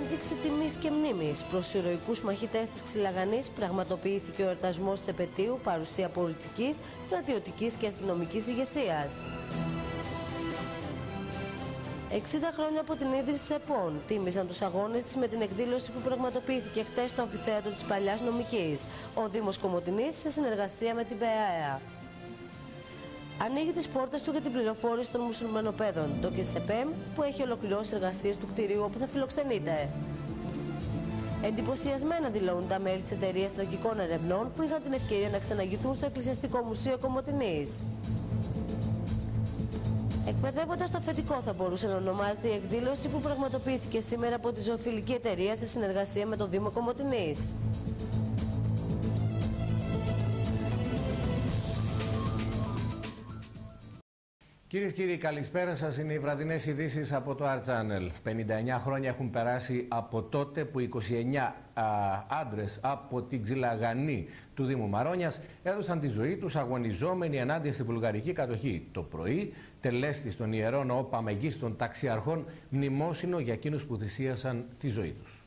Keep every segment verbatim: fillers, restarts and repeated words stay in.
ένδειξη τιμής και μνήμης προς ηρωικούς μαχητές της Ξυλαγανής πραγματοποιήθηκε ο εορτασμός της επετείου παρουσία πολιτικής, στρατιωτικής και αστυνομικής ηγεσίας. εξήντα χρόνια από την ίδρυση της ΕΠΟΝ τίμησαν τους αγώνες της με την εκδήλωση που πραγματοποιήθηκε χτες στο αμφιθέατρο της Παλιάς Νομικής, ο Δήμος Κομοτηνής σε συνεργασία με την ΠΕΑΕΑ. Ανοίγει τις πόρτες του για την πληροφόρηση των μουσουλμανοπαίδων, το ΚΕΣΕΠΕΜ, που έχει ολοκληρώσει εργασίες του κτηρίου όπου θα φιλοξενείται. Εντυπωσιασμένα δηλώνουν τα μέλη της εταιρείας τραγικών ερευνών που είχαν την ευκαιρία να ξαναγηθούν στο Εκκλησιαστικό Μουσείο Κομοτηνής. Εκπαιδεύοντας το αφεντικό θα μπορούσε να ονομάζεται η εκδήλωση που πραγματοποιήθηκε σήμερα από τη ζωοφιλική εταιρεία σε συνεργασία με τον Δήμο Κομοτηνής. Κυρίες και κύριοι, καλησπέρα σας. Είναι οι βραδινές ειδήσεις από το Art Channel. πενήντα εννέα χρόνια έχουν περάσει από τότε που είκοσι εννέα α, άντρες από την Ξυλαγανή του Δήμου Μαρόνιας έδωσαν τη ζωή τους αγωνιζόμενοι ενάντια στη βουλγαρική κατοχή. Το πρωί τελέστη στον Ιερό Ναό Παμεγγίστων Ταξιαρχών μνημόσυνο για εκείνους που θυσίασαν τη ζωή τους.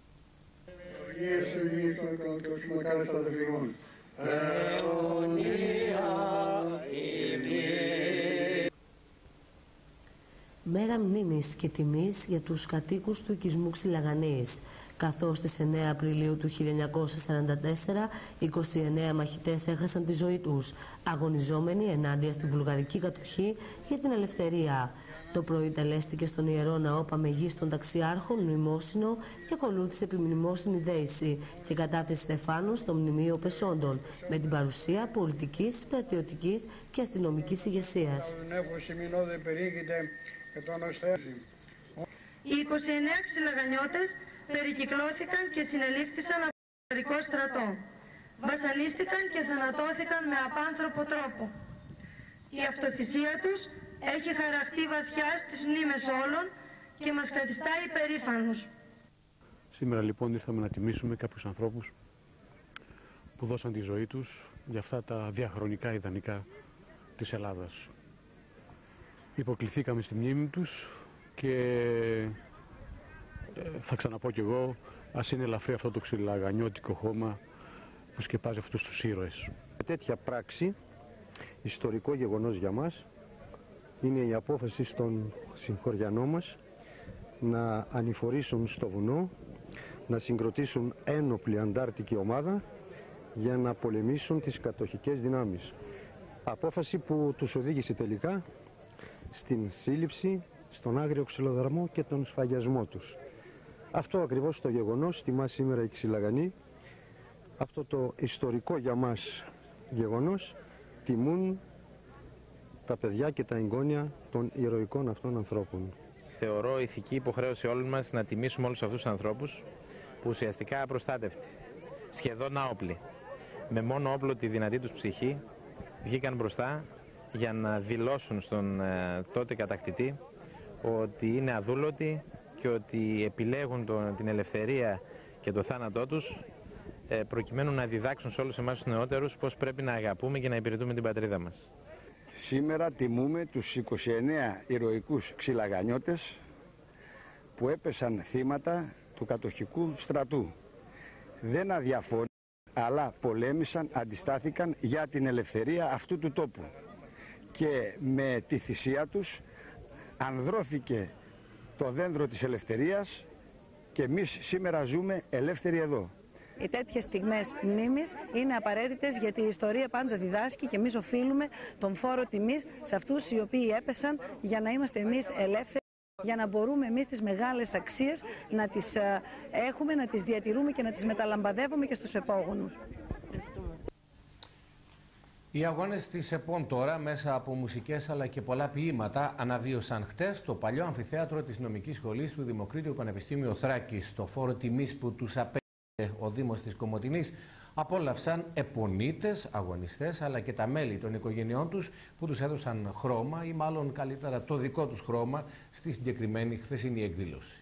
Μέρα μνήμης και τιμής για τους κατοίκους του οικισμού Ξυλαγανής, καθώς στις εννέα Απριλίου του χίλια εννιακόσια σαράντα τέσσερα είκοσι εννέα μαχητές έχασαν τη ζωή τους, αγωνιζόμενοι ενάντια στη βουλγαρική κατοχή για την ελευθερία. Το πρωί τελέστηκε στον Ιερό Ναό Παμεγγίστων Ταξιάρχων μνημόσυνο και ακολούθησε επιμνημόσυνη δέηση και κατάθεση στεφάνου στο Μνημείο Πεσόντων, με την παρουσία πολιτικής, στρατιωτικής και αστυνομικής ηγεσίας. Οι είκοσι εννέα Ξυλαγανιώτες περικυκλώθηκαν και συνελήφθησαν από το βουλγαρικό στρατό. Βασανίστηκαν και θανατώθηκαν με απάνθρωπο τρόπο. Η αυτοθυσία τους έχει χαραχτεί βαθιά στις μνήμες όλων και μας καθιστά υπερήφανους. Σήμερα λοιπόν ήρθαμε να τιμήσουμε κάποιους ανθρώπους που δώσαν τη ζωή τους για αυτά τα διαχρονικά ιδανικά της Ελλάδας. Υποκληθήκαμε στη μνήμη τους και θα ξαναπώ κι εγώ, ας είναι ελαφρύ αυτό το ξυλαγανιώτικο χώμα που σκεπάζει αυτούς τους ήρωες. Τέτοια πράξη, ιστορικό γεγονός για μας, είναι η απόφαση στον συγχωριανό μας να ανηφορήσουν στο βουνό, να συγκροτήσουν ένοπλη αντάρτικη ομάδα για να πολεμήσουν τις κατοχικές δυνάμεις. Απόφαση που τους οδήγησε τελικά στην σύλληψη, στον άγριο ξυλοδαρμό και τον σφαγιασμό τους. Αυτό ακριβώς το γεγονός τιμά σήμερα η Ξυλαγανή. Αυτό το ιστορικό για μας γεγονός τιμούν τα παιδιά και τα εγγόνια των ηρωικών αυτών ανθρώπων. Θεωρώ ηθική υποχρέωση όλων μας να τιμήσουμε όλους αυτούς τους ανθρώπους που ουσιαστικά απροστάτευτοι, σχεδόν άοπλοι, με μόνο όπλο τη δυνατή τους ψυχή, βγήκαν μπροστά για να δηλώσουν στον ε, τότε κατακτητή ότι είναι αδούλωτοι και ότι επιλέγουν το, την ελευθερία και το θάνατό τους ε, προκειμένου να διδάξουν σε όλους εμάς τους νεότερους πώς πρέπει να αγαπούμε και να υπηρετούμε την πατρίδα μας. Σήμερα τιμούμε τους είκοσι εννέα ηρωικούς ξυλαγανιώτες που έπεσαν θύματα του κατοχικού στρατού. Δεν αδιαφόρησαν, αλλά πολέμησαν, αντιστάθηκαν για την ελευθερία αυτού του τόπου. Και με τη θυσία τους ανδρώθηκε το δέντρο της ελευθερίας και εμείς σήμερα ζούμε ελεύθεροι εδώ. Οι τέτοιες στιγμές μνήμης είναι απαραίτητες γιατί η ιστορία πάντα διδάσκει και εμείς οφείλουμε τον φόρο τιμής σε αυτούς οι οποίοι έπεσαν για να είμαστε εμείς ελεύθεροι, για να μπορούμε εμείς τις μεγάλες αξίες να τις έχουμε, να τις διατηρούμε και να τις μεταλαμπαδεύουμε και στους επόμενους. Οι αγώνες της ΕΠΟΝ τώρα, μέσα από μουσικές αλλά και πολλά ποίηματα, αναβίωσαν χτες στο παλιό αμφιθέατρο της Νομικής Σχολής του Δημοκρίτιου Πανεπιστήμιου Θράκης. Στο φόρο τιμής που τους απέδωσε ο Δήμος της Κομοτηνής απόλαυσαν επωνύτες, αγωνιστές αλλά και τα μέλη των οικογενειών τους που τους έδωσαν χρώμα ή μάλλον καλύτερα το δικό τους χρώμα στη συγκεκριμένη χθεσινή εκδήλωση.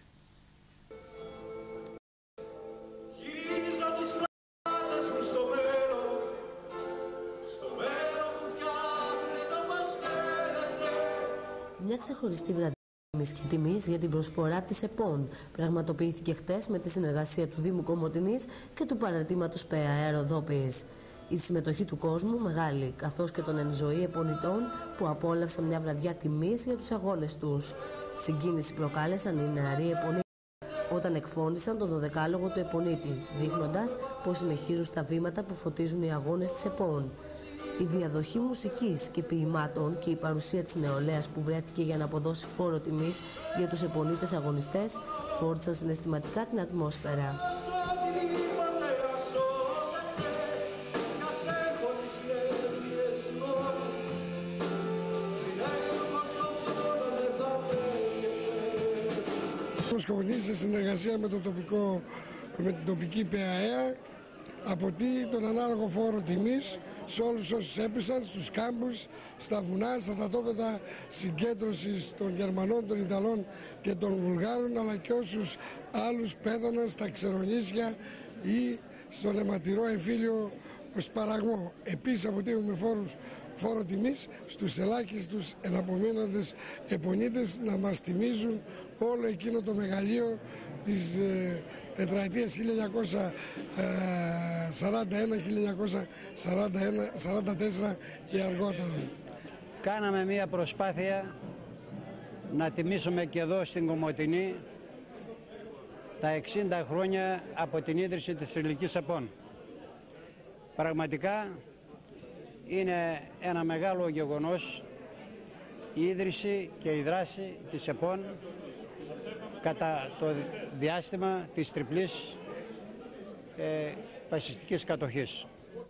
Μια ξεχωριστή βραδιά Και τιμής για την προσφορά της ΕΠΟΝ πραγματοποιήθηκε χτες με τη συνεργασία του Δήμου Κομοτηνής και του παραρτήματος ΠΕΑ Ροδόπης. Η συμμετοχή του κόσμου μεγάλη, καθώς και των εν ζωή επονητών που απόλαυσαν μια βραδιά τιμής για τους αγώνες τους. Συγκίνηση προκάλεσαν οι νεαροί επονίτες όταν εκφώνησαν το δωδεκάλογο του επονίτη, δείχνοντας πως συνεχίζουν στα βήματα που φωτίζουν οι αγώνες της ΕΠΟΝ. Η διαδοχή μουσικής και ποιημάτων και η παρουσία της νεολαίας που βρέθηκε για να αποδώσει φόρο τιμής για τους επονίτες αγωνιστές φόρτισαν συναισθηματικά την ατμόσφαιρα. Κομοτηνής σε συνεργασία με, το τοπικό, με την τοπική ΠΕΑΕΑ αποτείει τον ανάλογο φόρο τιμής σε όλους όσους έπεσαν στους κάμπους, στα βουνά, στα στρατόπεδα συγκέντρωσης των Γερμανών, των Ιταλών και των Βουλγάρων, αλλά και όσους άλλους πέθαναν στα ξερονήσια ή στον αιματηρό εμφύλιο σπαραγμό. Επίσης αποτείουμε φόρους φόρο τιμής στους ελάχιστους εναπομείνοντες επονίτες να μας τιμίζουν όλο εκείνο το μεγαλείο της ε, τετραετίας χίλια εννιακόσια σαράντα ένα χίλια εννιακόσια σαράντα τέσσερα και αργότερα. Κάναμε μία προσπάθεια να τιμήσουμε και εδώ στην Κομοτηνή τα εξήντα χρόνια από την ίδρυση της Θρυλικής ΕΠΟΝ. Πραγματικά είναι ένα μεγάλο γεγονός η ίδρυση και η δράση της ΕΠΟΝ κατά το διάστημα της τριπλής ε, φασιστικής κατοχής.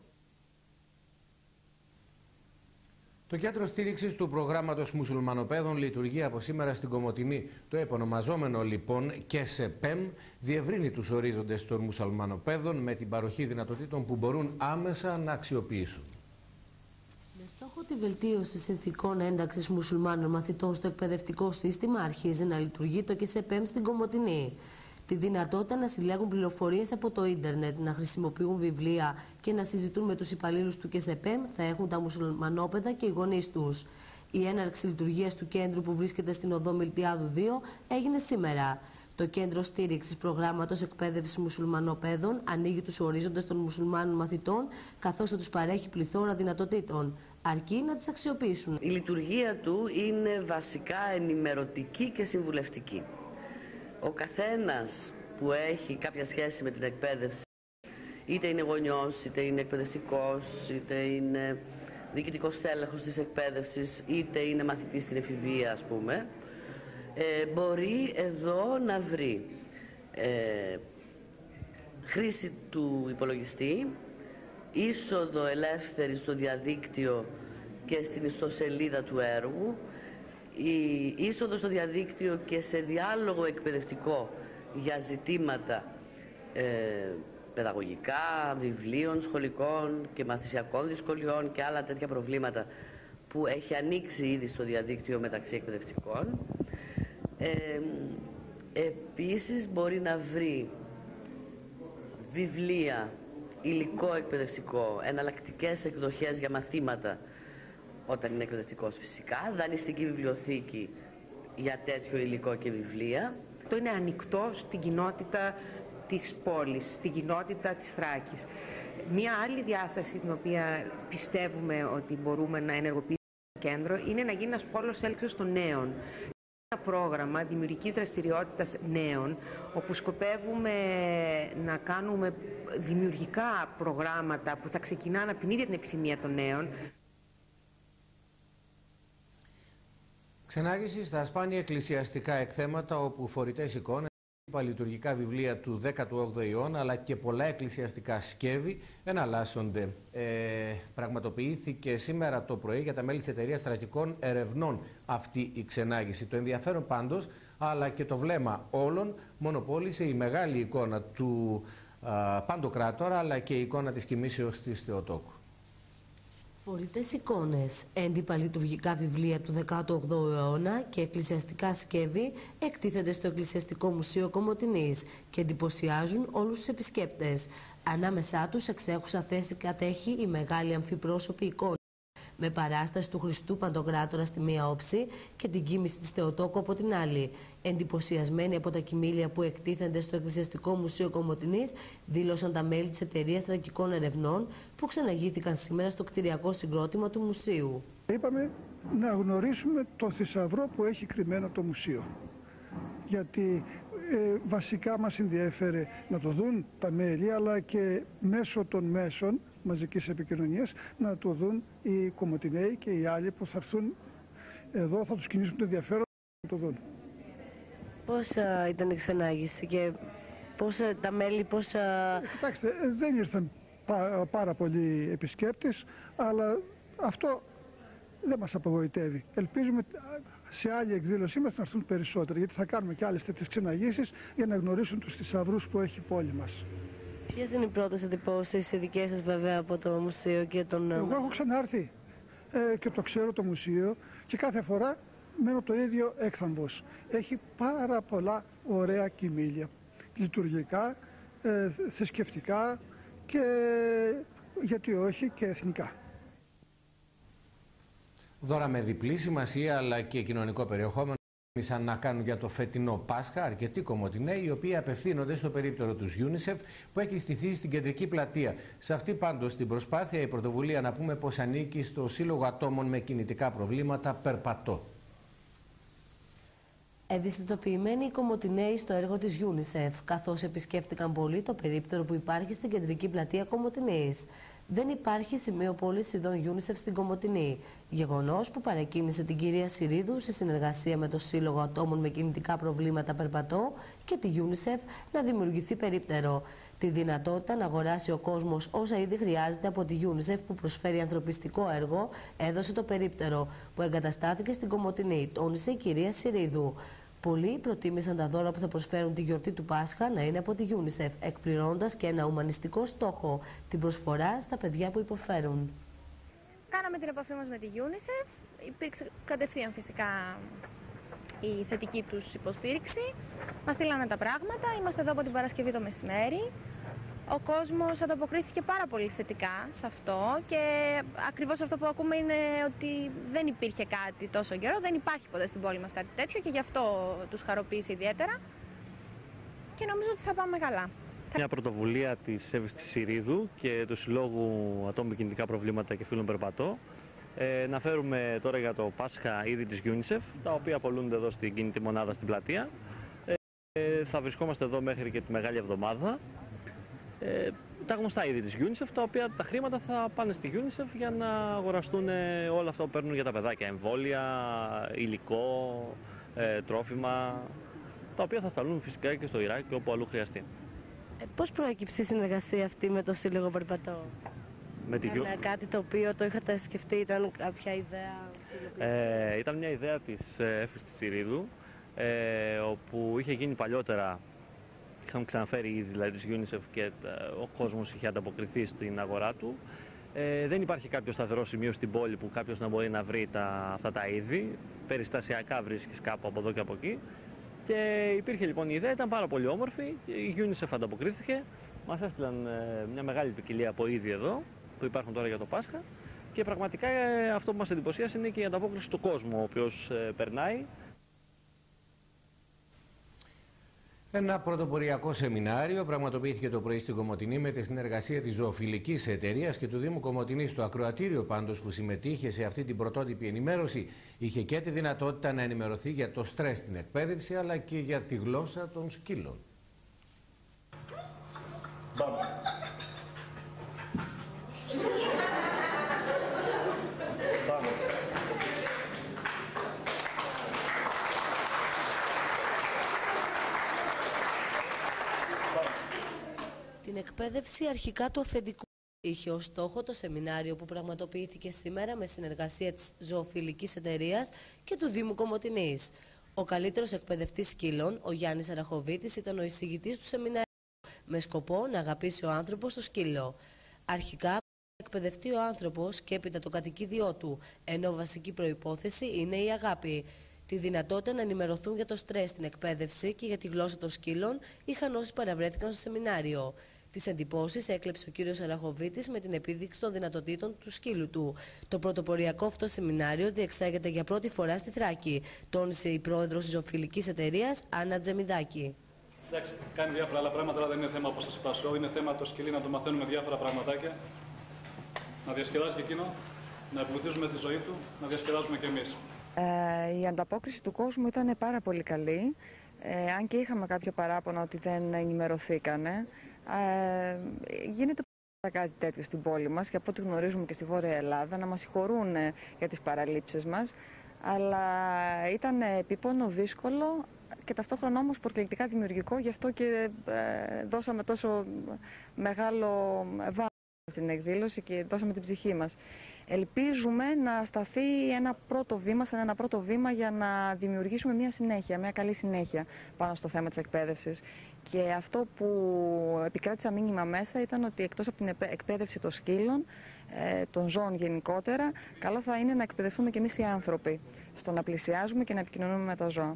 Το Κέντρο Στήριξης του Προγράμματος Μουσουλμανοπαίδων λειτουργεί από σήμερα στην Κομοτηνή. Το επωνομαζόμενο λοιπόν ΚΕΣΕΠΕΜ διευρύνει τους ορίζοντες των μουσουλμανοπαίδων με την παροχή δυνατοτήτων που μπορούν άμεσα να αξιοποιήσουν. Με στόχο τη βελτίωση συνθηκών ένταξης μουσουλμάνων μαθητών στο εκπαιδευτικό σύστημα, αρχίζει να λειτουργεί το ΚΕΣΕΠΕΜ στην Κομοτηνή. Τη δυνατότητα να συλλέγουν πληροφορίες από το ίντερνετ, να χρησιμοποιούν βιβλία και να συζητούν με τους υπαλλήλους του ΚΕΣΕΠΕΜ θα έχουν τα μουσουλμανόπαιδα και οι γονείς τους. Η έναρξη λειτουργίας του κέντρου που βρίσκεται στην οδό Μιλτιάδου δύο έγινε σήμερα. Το Κέντρο Στήριξης Προγράμματος Εκπαίδευσης Μουσουλμανοπαίδων ανοίγει τους ορίζοντες των μουσουλμάνων μαθητών, καθώς θα τους παρέχει πληθώρα δυνατοτήτων, αρκεί να τις αξιοποιήσουν. Η λειτουργία του είναι βασικά ενημερωτική και συμβουλευτική. Ο καθένας που έχει κάποια σχέση με την εκπαίδευση, είτε είναι γονιός, είτε είναι εκπαιδευτικός, είτε είναι διοικητικός τέλεχος της εκπαίδευσης, είτε είναι μαθητής στην εφηβεία, ας πούμε, ε, μπορεί εδώ να βρει ε, χρήση του υπολογιστή, είσοδο ελεύθερη στο διαδίκτυο και στην ιστοσελίδα του έργου, η είσοδο στο διαδίκτυο και σε διάλογο εκπαιδευτικό για ζητήματα ε, παιδαγωγικά, βιβλίων, σχολικών και μαθησιακών δυσκολιών και άλλα τέτοια προβλήματα που έχει ανοίξει ήδη στο διαδίκτυο μεταξύ εκπαιδευτικών. Ε, επίσης μπορεί να βρει βιβλία, υλικό εκπαιδευτικό, εναλλακτικές εκδοχές για μαθήματα όταν είναι εκπαιδευτικός φυσικά, δανειστική βιβλιοθήκη για τέτοιο υλικό και βιβλία. Το είναι ανοιχτό στην κοινότητα της πόλης, στην κοινότητα της Θράκης. Μία άλλη διάσταση την οποία πιστεύουμε ότι μπορούμε να ενεργοποιήσουμε το κέντρο είναι να γίνει ένας πόλος έλξεως των νέων. Ένα πρόγραμμα δημιουργικής δραστηριότητας νέων, όπου σκοπεύουμε να κάνουμε δημιουργικά προγράμματα που θα ξεκινάνε από την ίδια την επιθυμία των νέων. Ξενάγηση στα σπάνια εκκλησιαστικά εκθέματα, όπου φορητές εικόνες, λειτουργικά βιβλία του δέκατου όγδοου αιώνα αλλά και πολλά εκκλησιαστικά σκεύη εναλλάσσονται. Ε, πραγματοποιήθηκε σήμερα το πρωί για τα μέλη της Εταιρείας Στρατικών Ερευνών αυτή η ξενάγηση. Το ενδιαφέρον πάντως, αλλά και το βλέμμα όλων, μονοπόλησε η μεγάλη εικόνα του α, Παντοκράτορα, αλλά και η εικόνα της κοιμήσεως της Θεοτόκου. Φορητές εικόνες, έντυπα λειτουργικά βιβλία του δέκατου όγδοου αιώνα και εκκλησιαστικά σκεύη εκτίθενται στο Εκκλησιαστικό Μουσείο Κομοτηνής και εντυπωσιάζουν όλους τους επισκέπτες. Ανάμεσά τους εξέχουσα θέση κατέχει η μεγάλη αμφιπρόσωπη εικόνα με παράσταση του Χριστού Παντοκράτορα στη μία όψη και την κοίμηση της Θεοτόκου από την άλλη. Εντυπωσιασμένοι από τα κοιμήλια που εκτίθενται στο Εκκλησιαστικό Μουσείο Κομοτηνής, δήλωσαν τα μέλη της Εταιρείας Θρακικών Ερευνών που ξαναγήθηκαν σήμερα στο κτηριακό συγκρότημα του μουσείου. Είπαμε να γνωρίσουμε τον θησαυρό που έχει κρυμμένο το μουσείο. Γιατί ε, βασικά μας ενδιέφερε να το δουν τα μέλη, αλλά και μέσω των μέσων μαζικής επικοινωνίας να το δουν οι Κομοτηναίοι και οι άλλοι που θα έρθουν εδώ, θα τους κινήσουν το ενδιαφέρον να το δουν. Πώς α, ήταν η ξενάγηση και πώς α, τα μέλη, πώς... Α... Κοιτάξτε, δεν ήρθαν πά, πάρα πολλοί επισκέπτες, αλλά αυτό δεν μας απογοητεύει. Ελπίζουμε σε άλλη εκδήλωσή μας να έρθουν περισσότεροι, γιατί θα κάνουμε και άλλες τέτοιες ξεναγήσεις για να γνωρίσουν τους θησαυρούς που έχει η πόλη μας. Ποιες είναι οι πρώτες εντυπώσεις, οι δικές σας βέβαια, από το μουσείο και τον... Εγώ έχω ξανάρθει ε, και το ξέρω το μουσείο και κάθε φορά μένω το ίδιο έκθαμβος. Έχει πάρα πολλά ωραία κοιμήλια, λειτουργικά, ε, θρησκευτικά και γιατί όχι και εθνικά. Δώρα με διπλή σημασία αλλά και κοινωνικό περιεχόμενο ήσαν να κάνουν για το φετινό Πάσχα αρκετοί Κομοτηναίοι, οι οποίοι απευθύνονται στο περίπτερο του UNICEF που έχει στηθεί στην κεντρική πλατεία. Σε αυτή πάντως την προσπάθεια η πρωτοβουλία, να πούμε πως ανήκει στο Σύλλογο Ατόμων με Κινητικά Προβλήματα Περπατώ. Ευαισθητοποιημένοι οι Κομοτηναίοι στο έργο της UNICEF, καθώς επισκέφτηκαν πολύ το περίπτερο που υπάρχει στην κεντρική πλατεία Κομοτηνής. Δεν υπάρχει σημείο πώληση ειδών UNICEF στην Κομοτηνή, γεγονός που παρεκκίνησε την κυρία Συρίδου σε συνεργασία με το Σύλλογο Ατόμων με Κινητικά Προβλήματα Περπατώ και τη UNICEF να δημιουργηθεί περίπτερο. Τη δυνατότητα να αγοράσει ο κόσμος όσα ήδη χρειάζεται από τη UNICEF που προσφέρει ανθρωπιστικό έργο έδωσε το περίπτερο που εγκαταστάθηκε στην Κομοτηνή, τόνισε η κυρία Συρίδου. Πολλοί προτίμησαν τα δώρα που θα προσφέρουν τη γιορτή του Πάσχα να είναι από τη UNICEF, εκπληρώνοντας και ένα ουμανιστικό στόχο, την προσφορά στα παιδιά που υποφέρουν. Κάναμε την επαφή μας με τη UNICEF, υπήρξε κατευθείαν φυσικά η θετική τους υποστήριξη. Μας στείλανε τα πράγματα, είμαστε εδώ από την Παρασκευή το μεσημέρι. Ο κόσμος ανταποκρίθηκε πάρα πολύ θετικά σε αυτό και ακριβώς αυτό που ακούμε είναι ότι δεν υπήρχε κάτι τόσο καιρό, δεν υπάρχει ποτέ στην πόλη μας κάτι τέτοιο και γι' αυτό τους χαροποίησε ιδιαίτερα και νομίζω ότι θα πάμε καλά. Μια πρωτοβουλία της Εύης της Συρίδου και του Συλλόγου Ατόμων με Κινητικά Προβλήματα και Φίλων Περπατώ ε, να φέρουμε τώρα για το Πάσχα είδη της UNICEF, τα οποία απολούνται εδώ στην κινητή μονάδα στην πλατεία. Ε, θα βρισκόμαστε εδώ μέχρι και τη Μεγάλη Εβδομάδα. Ε, τα γνωστά είδη της UNICEF, τα οποία τα χρήματα θα πάνε στη UNICEF για να αγοραστούν όλα αυτά που παίρνουν για τα παιδάκια, εμβόλια, υλικό, ε, τρόφιμα, τα οποία θα σταλούν φυσικά και στο Ιράκ και όπου αλλού χρειαστεί. Ε, πώς προέκυψε η συνεργασία αυτή με το Σύλλογο Περπατώ? Με τη... Ήταν κάτι το οποίο το είχατε σκεφτεί, ήταν κάποια ιδέα? Ε, ήταν μια ιδέα της Εύης της Συρίδου, ε, όπου είχε γίνει παλιότερα. Είχαμε ξαναφέρει ήδη δηλαδή της UNICEF και ε, ο κόσμος είχε ανταποκριθεί στην αγορά του. Ε, δεν υπάρχει κάποιο σταθερό σημείο στην πόλη που κάποιος να μπορεί να βρει τα, αυτά τα είδη. Περιστασιακά βρίσκεις κάπου από εδώ και από εκεί. Και υπήρχε λοιπόν η ιδέα, ήταν πάρα πολύ όμορφη. Η UNICEF ανταποκρίθηκε. Μας έστειλαν ε, μια μεγάλη ποικιλία από είδη εδώ που υπάρχουν τώρα για το Πάσχα. Και πραγματικά ε, αυτό που μας εντυπωσίασε είναι και η ανταπόκριση του κόσμου, ο οποίος ε, περνάει. Ένα πρωτοποριακό σεμινάριο πραγματοποιήθηκε το πρωί στην Κομοτηνή με τη συνεργασία της Ζωοφιλικής Εταιρείας και του Δήμου Κομοτηνής. Το ακροατήριο πάντως που συμμετείχε σε αυτή την πρωτότυπη ενημέρωση είχε και τη δυνατότητα να ενημερωθεί για το στρες στην εκπαίδευση αλλά και για τη γλώσσα των σκύλων. Την εκπαίδευση αρχικά του αφεντικού είχε ως στόχο το σεμινάριο που πραγματοποιήθηκε σήμερα με συνεργασία της Ζωοφιλικής Εταιρείας και του Δήμου Κομοτηνής. Ο καλύτερος εκπαιδευτής σκύλων, ο Γιάννης Αραχοβίτης, ήταν ο εισηγητής του σεμινάριου με σκοπό να αγαπήσει ο άνθρωπος το σκύλο. Αρχικά να εκπαιδευτεί ο άνθρωπος και έπειτα το κατοικίδιό του, ενώ βασική προϋπόθεση είναι η αγάπη. Τη δυνατότητα να ενημερωθούν για το στρες στην εκπαίδευση και για τη γλώσσα των σκύλων είχαν όσοι παραβρέθηκαν στο σεμινάριο. Τις εντυπώσεις έκλεψε ο κύριος Αραχοβίτης με την επίδειξη των δυνατοτήτων του σκύλου του. Το πρωτοποριακό αυτό σεμινάριο διεξάγεται για πρώτη φορά στη Θράκη, τόνισε η πρόεδρος της ζωοφιλικής εταιρείας Άννα Τζεμιδάκη. Εντάξει, κάνει διάφορα άλλα πράγματα, αλλά δεν είναι θέμα όπως σας είπα show, είναι θέμα το σκυλί να το μαθαίνουμε διάφορα πραγματάκια, να διασκεδάζει και εκείνο, να εμπλουτίζουμε τη ζωή του, να διασκεδάζουμε κι εμείς. Ε, η ανταπόκριση του κόσμου ήταν πάρα πολύ καλή, ε, αν και είχαμε κάποιο παράπονα ότι δεν ενημερωθήκανε. Ε, γίνεται κάτι τέτοιο στην πόλη μας και από ό,τι γνωρίζουμε και στη Βόρεια Ελλάδα, να μας συγχωρούν για τις παραλήψεις μας, αλλά ήταν επίπονο, δύσκολο και ταυτόχρονα όμως προκλητικά δημιουργικό, γι' αυτό και ε, δώσαμε τόσο μεγάλο βάρος στην εκδήλωση και δώσαμε την ψυχή μας. Ελπίζουμε να σταθεί ένα πρώτο βήμα, σαν ένα πρώτο βήμα για να δημιουργήσουμε μια συνέχεια, μια καλή συνέχεια πάνω στο θέμα της εκπαίδευσης. Και αυτό που επικράτησα μήνυμα μέσα ήταν ότι εκτός από την εκπαίδευση των σκύλων, των ζώων γενικότερα, καλό θα είναι να εκπαιδευτούμε και εμείς οι άνθρωποι στο να πλησιάζουμε και να επικοινωνούμε με τα ζώα.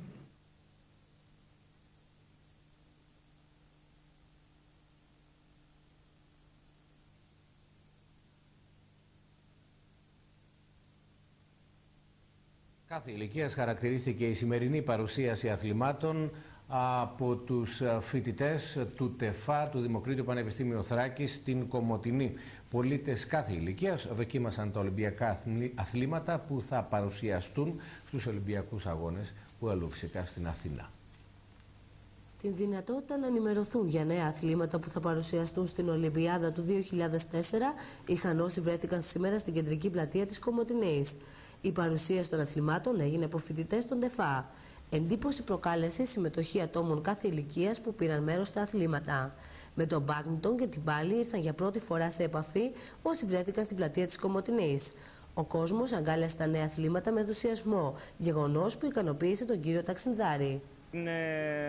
Κάθε ηλικίας χαρακτηρίστηκε η σημερινή παρουσίαση αθλημάτων από τους φοιτητές του ΤΕΦΑ, του Δημοκρίτιου Πανεπιστήμιου Θράκης, στην Κομοτηνή. Πολίτες κάθε ηλικίας δοκίμασαν τα Ολυμπιακά αθλήματα που θα παρουσιαστούν στους Ολυμπιακούς Αγώνες που έλαβαν φυσικά στην Αθήνα. Την δυνατότητα να ενημερωθούν για νέα αθλήματα που θα παρουσιαστούν στην Ολυμπιάδα του δύο χιλιάδες τέσσερα είχαν όσοι βρέθηκαν σήμερα στην κεντρική πλατεία της Κομοτηνής. Η παρουσίαση των αθλημάτων έγινε από φοιτητές των ΤΕΦΑ. Εντύπωση προκάλεσε η συμμετοχή ατόμων κάθε ηλικίας που πήραν μέρος στα αθλήματα. Με τον μπάντμιντον και την πάλη ήρθαν για πρώτη φορά σε επαφή όσοι βρέθηκαν στην πλατεία της Κομοτηνής. Ο κόσμος αγκάλιασε τα νέα αθλήματα με ενθουσιασμό, γεγονός που ικανοποίησε τον κύριο Ταξινδάρη. Είναι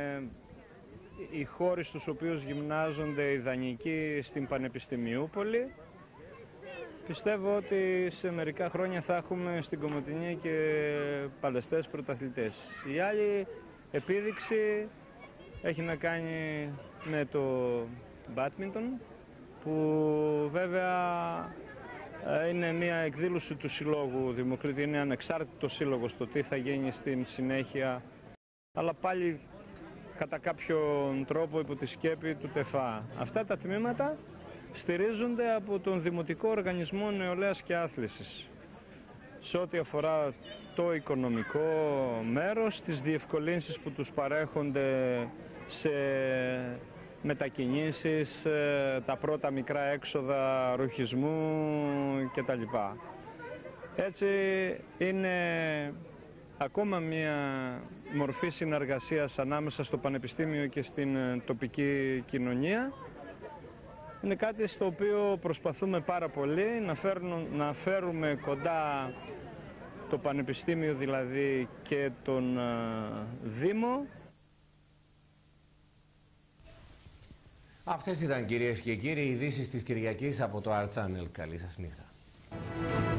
οι χώροι στους οποίους γυμνάζονται οι δανεικοί στην Πανεπιστημιούπολη. Πιστεύω ότι σε μερικά χρόνια θα έχουμε στην Κομοτηνή και παλαιστές πρωταθλητές. Η άλλη επίδειξη έχει να κάνει με το μπάτμιντον, που βέβαια είναι μια εκδήλωση του Συλλόγου Δημοκρίτη, είναι ανεξάρτητο σύλλογος το τι θα γίνει στην συνέχεια, αλλά πάλι κατά κάποιον τρόπο υπό τη σκέπη του ΤΕΦΑ. Αυτά τα τμήματα στηρίζονται από τον Δημοτικό Οργανισμό Νεολαίας και Άθλησης σε ό,τι αφορά το οικονομικό μέρος, τις διευκολύνσεις που τους παρέχονται σε μετακινήσεις, τα πρώτα μικρά έξοδα ρουχισμού κτλ. Έτσι είναι ακόμα μια μορφή συνεργασίας ανάμεσα στο Πανεπιστήμιο και στην τοπική κοινωνία. Είναι κάτι στο οποίο προσπαθούμε πάρα πολύ να, φέρνουν, να φέρουμε κοντά το Πανεπιστήμιο δηλαδή και τον uh, Δήμο. Αυτές ήταν, κυρίες και κύριοι, οι ειδήσεις της Κυριακής από το Art Channel. Καλή σας νύχτα.